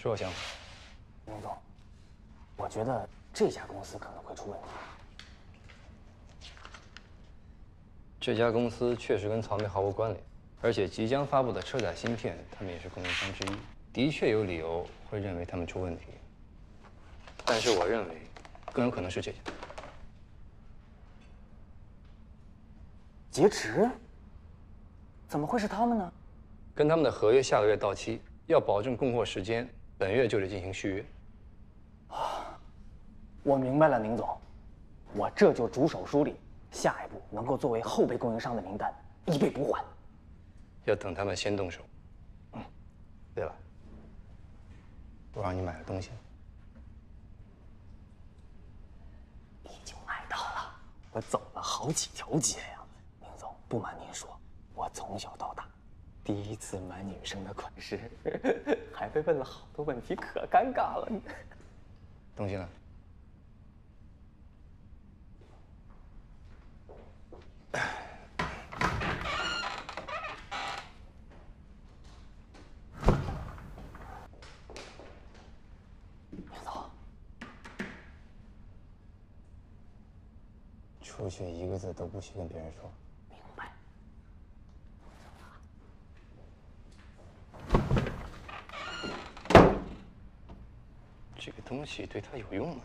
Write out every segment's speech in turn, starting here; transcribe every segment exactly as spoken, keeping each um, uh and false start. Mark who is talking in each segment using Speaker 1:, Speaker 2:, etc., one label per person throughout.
Speaker 1: 说我想法。
Speaker 2: 宁总，我觉得这家公司可能会出问题。
Speaker 1: 这家公司确实跟曹梅毫无关联，而且即将发布的车载芯片，他们也是供应商之一，的确有理由会认为他们出问题。但是我认为，更有可能是这家。
Speaker 2: 劫持？怎么会是他们呢？
Speaker 1: 跟他们的合约下个月到期，要保证供货时间，本月就得进行续约。
Speaker 2: 啊，我明白了，宁总，我这就着手梳理，下一步能够作为后备供应商的名单，以备不患。
Speaker 1: 要等他们先动手。嗯，对了，我让你买了东西。
Speaker 2: 已经买到了，我走了好几条街呀。宁总，不瞒您说，我从小到大，第一次买女生的款式，还被问了好多问题，可尴尬了。
Speaker 1: 东西呢？出去一个字都不许跟别人说。
Speaker 2: 明白。
Speaker 1: 这个东西对他有用吗？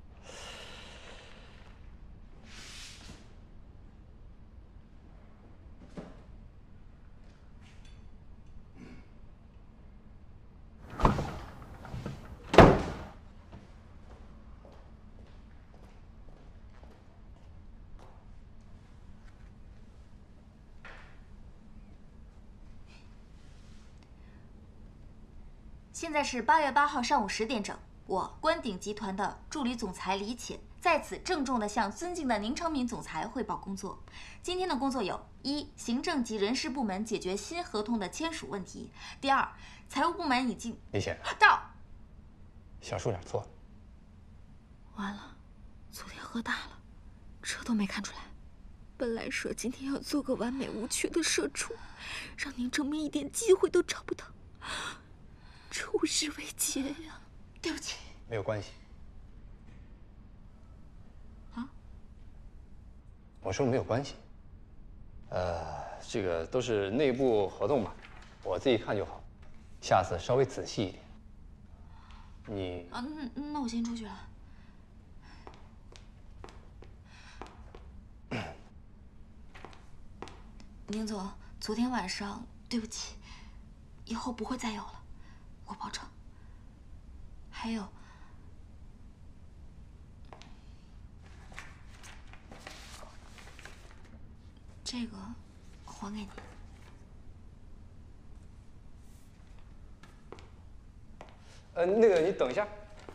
Speaker 3: 现在是八月八号上午十点整，我关鼎集团的助理总裁李潜在此郑重地向尊敬的宁昌敏总裁汇报工作。今天的工作有：一、行政及人事部门解决新合同的签署问题；第二，财务部门已经……
Speaker 1: 李潜，
Speaker 3: 到。
Speaker 1: 小数点错了。
Speaker 4: 完了，昨天喝大了，这都没看出来。本来说今天要做个完美无缺的社畜，让宁正明一点机会都找不到。这无视为节呀！
Speaker 3: 对不起，
Speaker 1: 没有关系。
Speaker 3: 啊？
Speaker 1: 我说没有关系。呃，这个都是内部合同嘛，我自己看就好。下次稍微仔细一点。你
Speaker 3: 啊，那那我先出去了。宁总，昨天晚上对不起，以后不会再有了。我保证。还有，这个还给你。
Speaker 1: 呃，那个你等一下。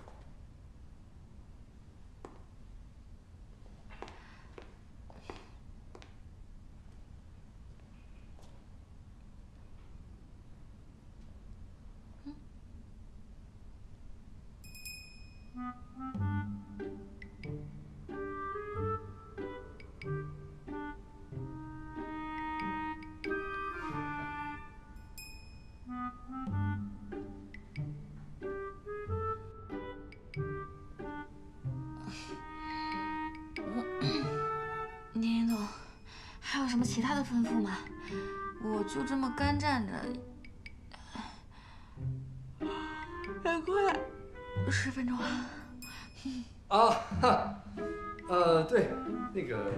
Speaker 3: 宁总，还有什么其他的吩咐吗？我就这么干站着，很快十分钟了。
Speaker 1: 啊哈，呃，对，那个，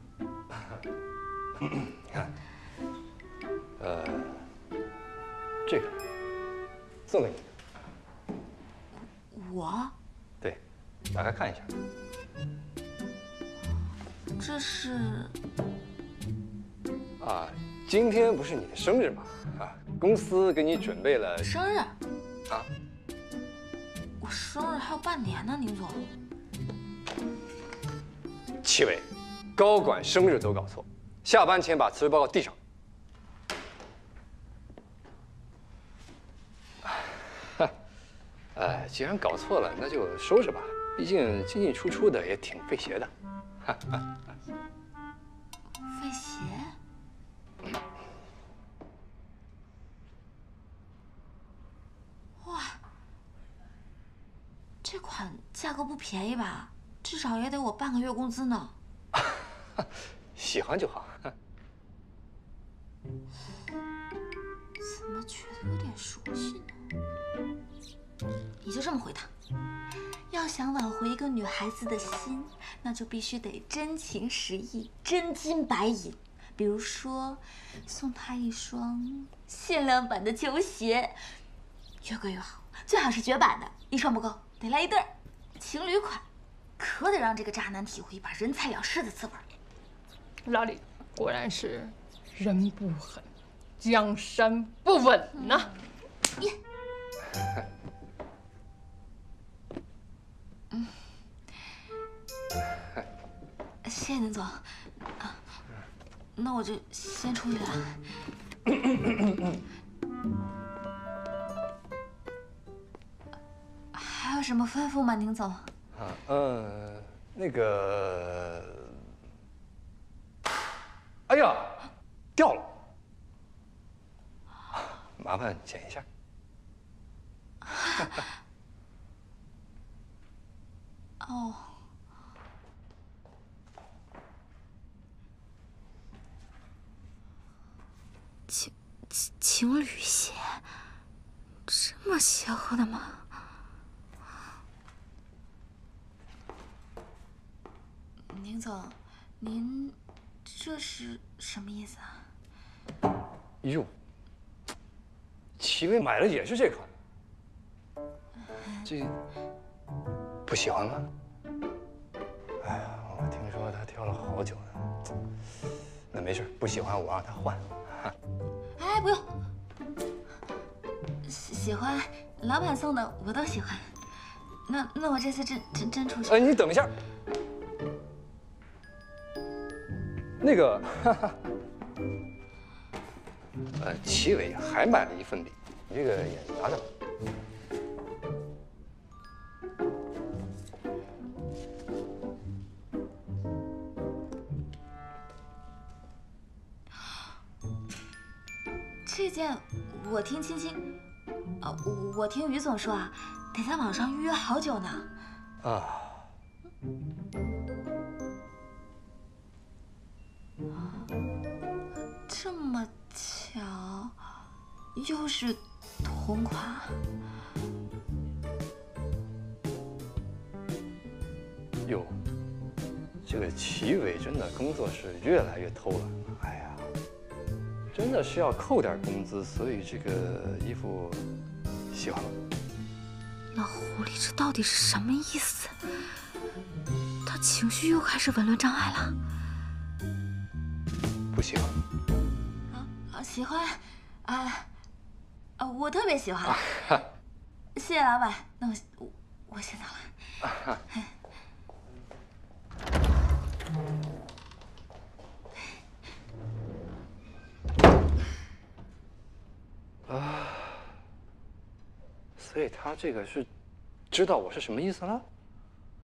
Speaker 1: 你看，呃，这个送给你。
Speaker 3: 我？
Speaker 1: 对，打开看一下。
Speaker 3: 这是
Speaker 1: 啊，今天不是你的生日吗？啊，公司给你准备了
Speaker 3: 生日
Speaker 1: 啊。
Speaker 3: 我生日还有半年呢，宁总。
Speaker 1: 戚伟，高管生日都搞错，下班前把辞职报告递上。哎，既然搞错了，那就收拾吧，毕竟进进出出的也挺费鞋的。
Speaker 3: 费鞋？哇， 款价格不便宜吧？至少也得我半个月工资呢。
Speaker 1: 喜欢就好。
Speaker 3: 怎么觉得有点熟悉呢？你就这么回他：要想挽回一个女孩子的心，那就必须得真情实意、真金白银。比如说，送她一双限量版的球鞋，越贵越好，最好是绝版的，一双不够，得来一对儿，情侣款，可得让这个渣男体会一把人财两失的滋味。
Speaker 5: 老李果然是人不狠，江山不稳呐。
Speaker 3: 耶。嗯，谢谢宁总。啊，那我就先出去了。还有什么吩咐吗，宁总？
Speaker 1: 啊，嗯，那个，哎呀，掉了，麻烦捡一下。
Speaker 3: 哦。
Speaker 4: 情情情侣鞋，这么邪乎的吗？
Speaker 3: 宁总，您这是什么意思啊？
Speaker 1: 哟，齐薇买的也是这款，这不喜欢吗？哎呀，我听说他挑了好久呢。那没事，不喜欢我让他换。
Speaker 3: 哎，不用，喜喜欢，老板送的我都喜欢。那那我这次真真真出去。
Speaker 1: 哎，你等一下。那个，哈哈，呃，齐伟还买了一份礼，你这个也拿着吧。
Speaker 3: 这件我听青青，呃，我我听于总说啊，得在网上预约好久呢。
Speaker 1: 啊。
Speaker 3: 这么巧，又是同款。
Speaker 1: 哟，这个齐伟真的工作是越来越偷懒了。哎呀，真的是要扣点工资，所以这个衣服喜欢吗？
Speaker 4: 老狐狸这到底是什么意思？他情绪又开始紊乱障碍了。
Speaker 1: 不喜欢。
Speaker 3: 啊啊，喜欢，啊啊，我特别喜欢。啊、谢谢老板，那我我我先走了。
Speaker 1: 啊，所以他这个是知道我是什么意思了？